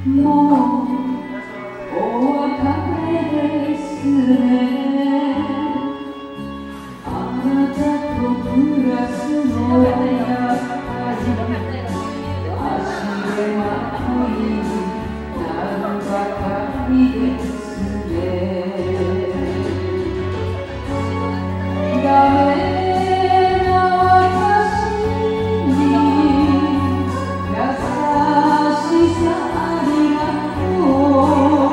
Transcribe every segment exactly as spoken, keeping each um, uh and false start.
もうお別れですね。あなたと暮らすのはやっぱり足手まといになるばかりですね。ダメな私に優しさありがとう。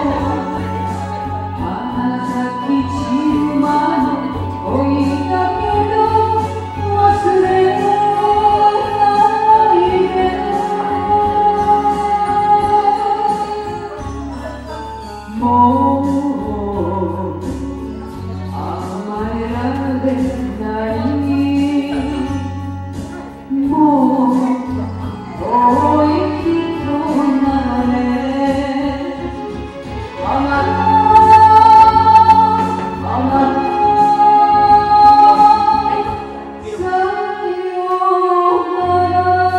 花咲き散るまで恋だけど忘れないで。もう甘えられないもう遠い人なのね。あなたあなたさようなら。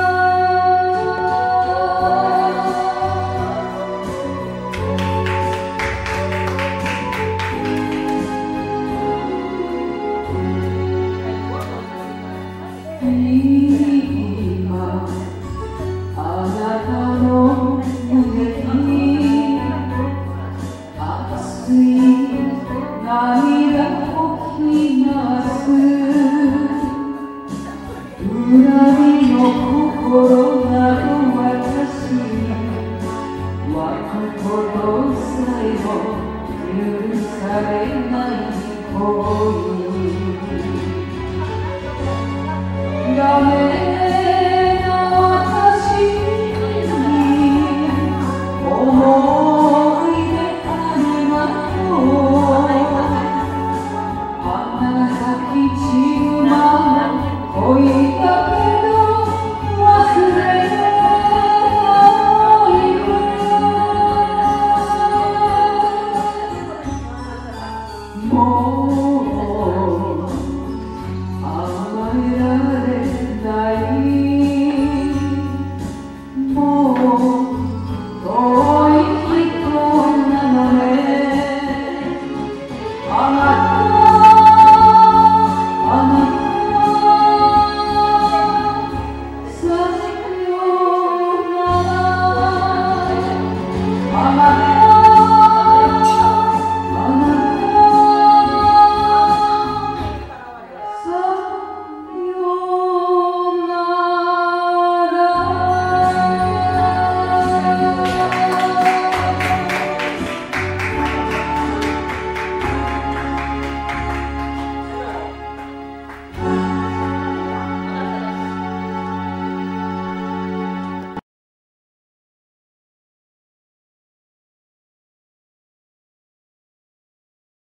今あなたの胸に熱い涙をきます。恨みの心など私に湧くことさえも許されない恋。ダメな私に思い出ありがとう。花咲き散るまで恋だけど忘れないで。もう甘えられないもう